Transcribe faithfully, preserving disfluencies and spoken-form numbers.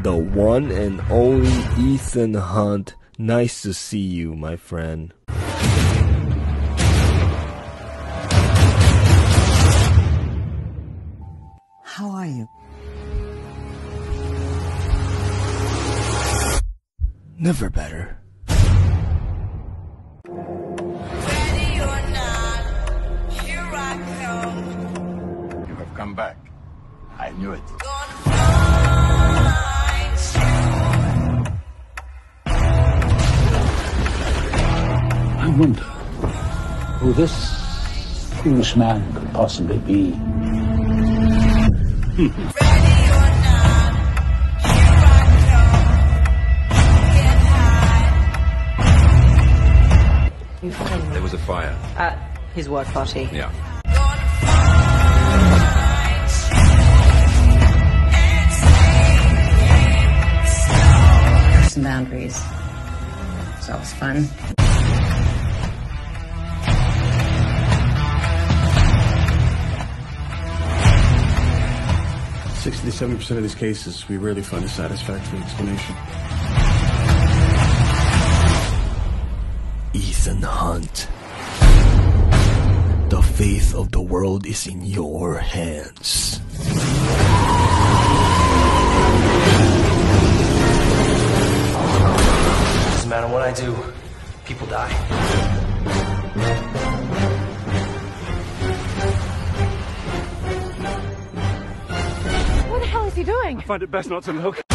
the one and only Ethan Hunt. Nice to see you, my friend. How are you? Never better. Ready or not, here I come. You have come back. I knew it. Gonna find you. I wonder who this Englishman could possibly be. Ready or not, here I come. Get high. You find There was a fire. at his work party. Yeah. Gonna find you and take it slow. There's some boundaries. It's always fun. sixty to seventy percent of these cases, we rarely find a satisfactory explanation. Ethan Hunt. The fate of the world is in your hands. Doesn't matter what I do, people die. What the hell is he doing? I find it best not to look.